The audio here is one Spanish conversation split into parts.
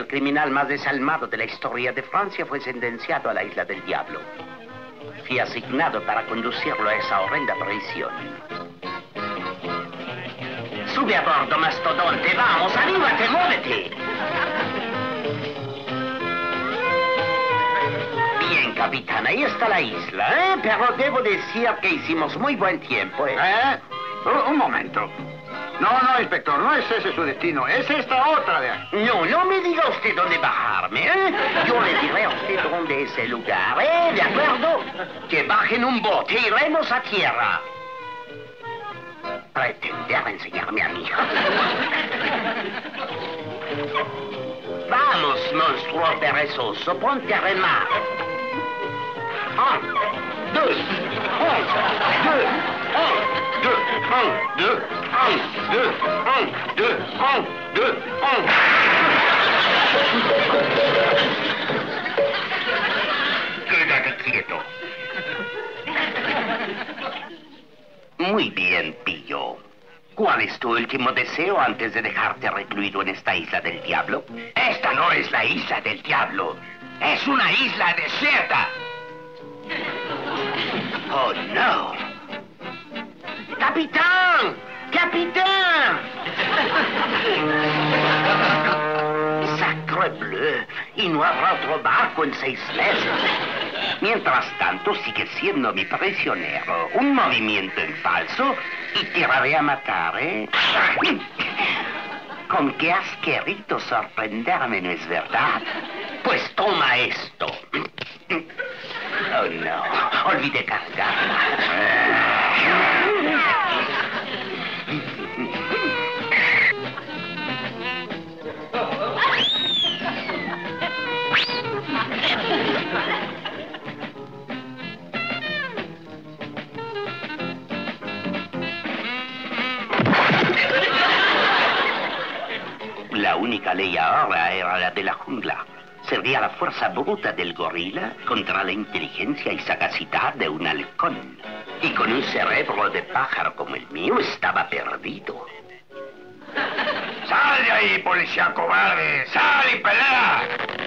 criminal más desalmado de la historia de Francia fue sentenciado a la Isla del Diablo. Fui asignado para conducirlo a esa horrenda prisión. Sube a bordo, mastodonte. Vamos, anímate, muévete. Bien, capitán, ahí está la isla, ¿eh? Pero debo decir que hicimos muy buen tiempo, ¿eh? Un momento. No, inspector, no es ese su destino. Es esta otra de aquí. No me diga usted dónde bajarme, ¿eh? Yo le diré a usted dónde es el lugar, ¿eh? ¿De acuerdo? Que baje en un bote y iremos a tierra. Pretender enseñarme a mí. Vamos, monstruo perezoso, ponte a remar. 1, 2, 1, 2, 1, 2, 1, 2, 1, 2, 1, 2, 1, 2, 1. Quédate quieto. Muy bien, pillo. ¿Cuál es tu último deseo antes de dejarte recluido en esta isla del diablo? Esta no es la isla del diablo. Es una isla desierta. Oh, no. ¡Capitán! ¡Capitán! ¡Sacre bleu! Y no habrá otro barco en 6 meses. Mientras tanto, sigue siendo mi prisionero. Un movimiento en falso y te haré a matar, ¿eh? Con que has querido sorprenderme, ¿no es verdad? Pues toma esto. Oh, no. Olvidé cargarla. La única ley ahora era la de la jungla. Sería la fuerza bruta del gorila contra la inteligencia y sagacidad de un halcón. Y con un cerebro de pájaro como el mío estaba perdido. ¡Sal de ahí, policía cobarde! ¡Sal y pelea!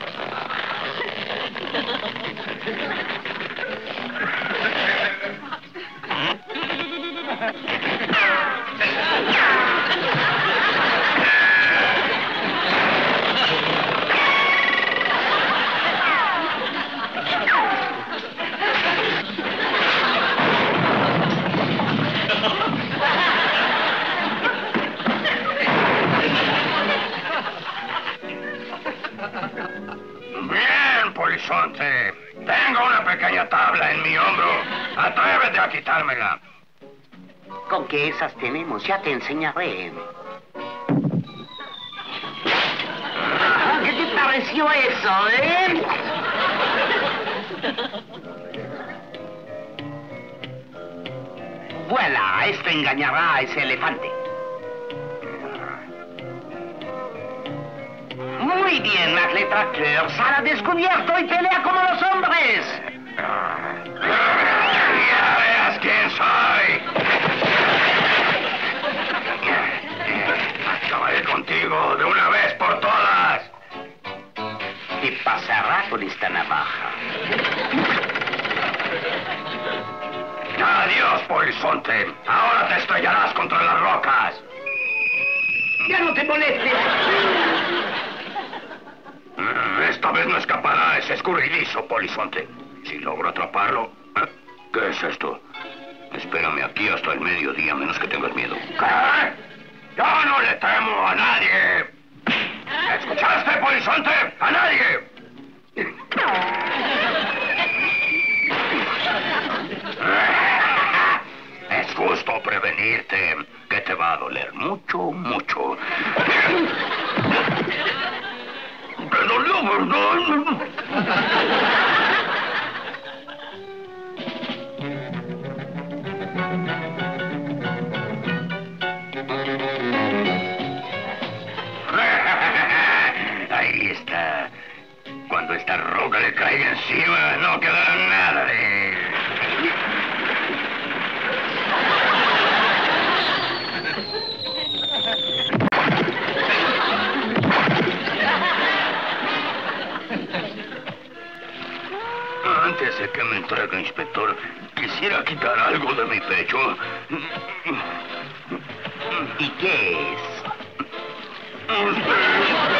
Bien, polizonte. Tengo una pequeña tabla en mi hombro. Atrévete a quitármela. Con que esas tenemos, ya te enseñaré. ¿Qué te pareció eso, eh? Voilà, esto engañará a ese elefante. Muy bien, Macletracteur. Sal a descubierto y pelea como los hombres. ¡Ya veas quién soy! Acabaré contigo de una vez por todas. ¿Qué pasará con esta navaja? Adiós, polizonte. Ahora te estrellarás contra las rocas. ¡Ya no te molestes! Esta vez no escapará ese escurridizo, polizonte. Si logro atraparlo... ¿Qué es esto? Espérame aquí hasta el mediodía, menos que tengas miedo. ¿Qué? ¡Yo no le temo a nadie! ¿Escuchaste, polizonte? ¡A nadie! Es justo prevenirte, que te va a doler mucho, mucho. ¿Te dolió, verdad? Ahí está. Cuando esta roca le caiga encima, no quedará nada de él. Antes de que me entregue, inspector, quisiera quitar algo de mi pecho. ¿Y qué es? Usted.